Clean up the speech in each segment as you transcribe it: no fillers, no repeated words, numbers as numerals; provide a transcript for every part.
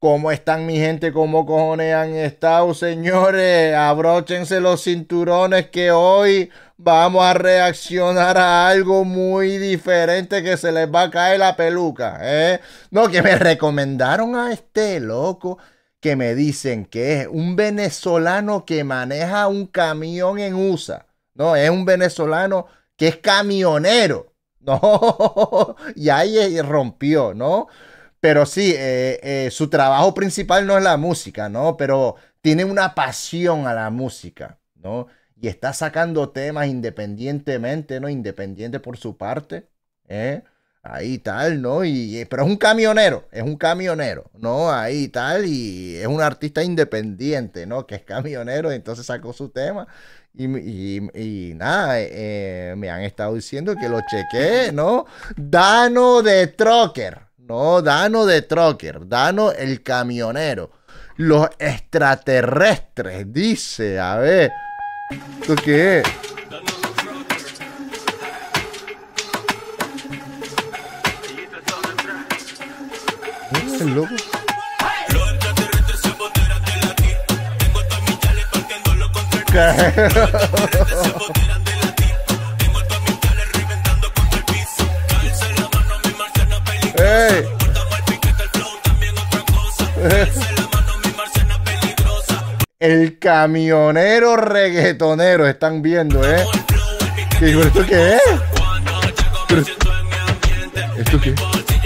¿Cómo están mi gente? ¿Cómo cojones han estado, señores? Abróchense los cinturones que hoy vamos a reaccionar a algo muy diferente que se les va a caer la peluca, ¿eh? No, que me recomendaron a este loco que me dicen que es un venezolano que maneja un camión en USA. No, es un venezolano que es camionero. No, y ahí rompió, ¿no? Pero sí, su trabajo principal no es la música, ¿no? Pero tiene una pasión a la música, ¿no? Y está sacando temas independientemente, ¿no? Independiente por su parte, ¿eh? Ahí tal, ¿no? Pero es un camionero, ¿no? Ahí tal, y es un artista independiente, ¿no? Que es camionero, entonces sacó su tema. Y nada, me han estado diciendo que lo chequeé, ¿no? Dano de Trucker. No, Dano de Trucker, Dano el camionero. Los extraterrestres, dice, a ver. ¿Esto qué es? El loco. Hey. El camionero reggaetonero, están viendo, ¿eh? ¿Esto qué es? Pero, ¿esto qué es?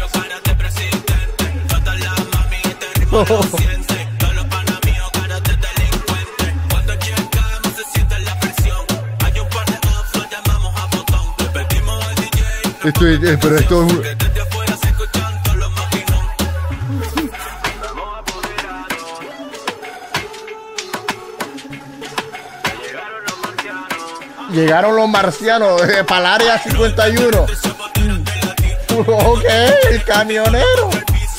Oh. Pero esto es un... Llegaron los marcianos para el área 51. Ok, el camionero.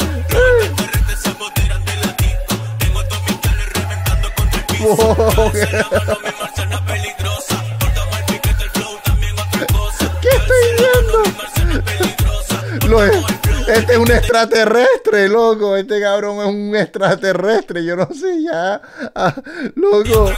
¿Qué estoy viendo? Este es un extraterrestre, loco. Este cabrón es un extraterrestre. Yo no sé ya. Loco.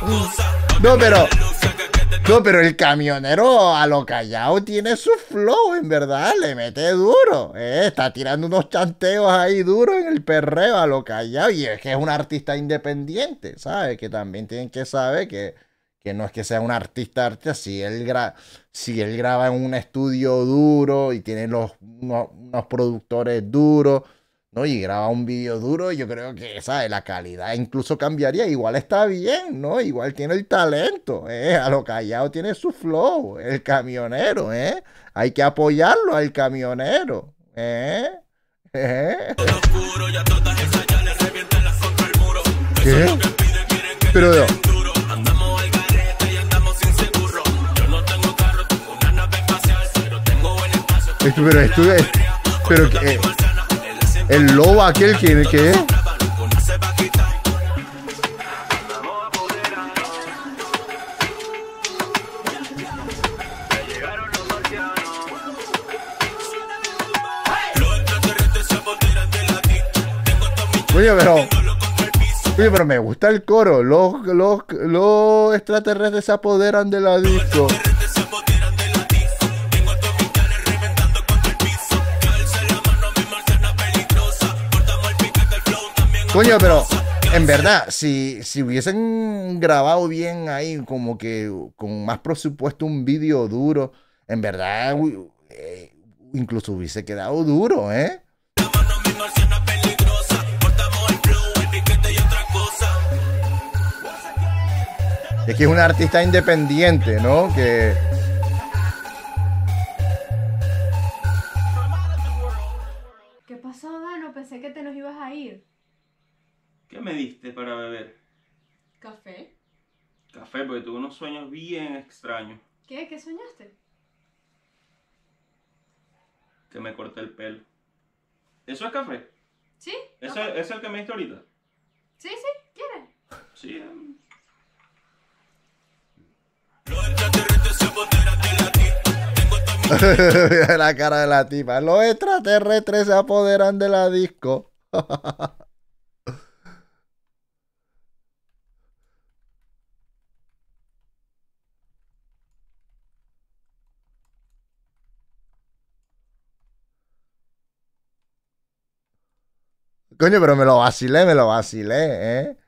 No, pero el camionero a lo callado tiene su flow, en verdad, le mete duro, está tirando unos chanteos ahí duros en el perreo a lo callado, y es que es un artista independiente, ¿sabes? Que también tienen que saber que no es que sea un artista, si él graba en un estudio duro y tiene unos productores duros, ¿no? Y graba un video duro, yo creo que, ¿sabes? La calidad incluso cambiaría. Igual está bien, ¿no? Igual tiene el talento, A lo callado tiene su flow, el camionero, Hay que apoyarlo al camionero, ¿Qué? Pero... Pero que... El lobo aquel que es. Oye, pero me gusta el coro. Los extraterrestres se apoderan de la disco. Coño, pero en verdad, si hubiesen grabado bien ahí, como que con más presupuesto, un vídeo duro, en verdad, incluso hubiese quedado duro, Es que es un artista independiente, ¿no? Que... ¿Qué pasó, Dano? Pensé que te nos ibas a ir. ¿Qué me diste para beber? ¿Café? Café, porque tuve unos sueños bien extraños. ¿Qué? ¿Qué soñaste? Que me corté el pelo. ¿Eso es café? ¿Sí? ¿Eso es el que me diste ahorita? Sí, ¿quieres? Sí. La cara de la tipa. Los extraterrestres se apoderan de la disco. Coño, pero me lo vacilé, ¿eh?